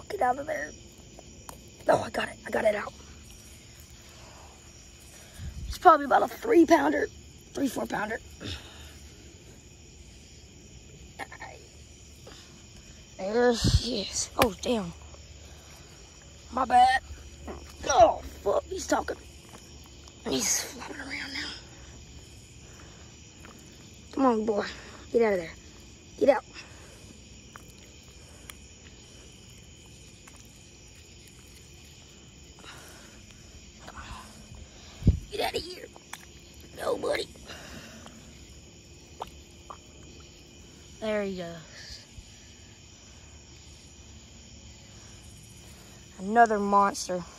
Get out of there. Oh, I got it. I got it out. It's probably about a 3-pounder, 3-4-pounder. There he is. Oh, damn. My bad. Oh, fuck. He's talking. He's flopping around now. Come on, boy. Get out of there. Get out. Come on. Get out of here. No, buddy. There he goes. Another monster.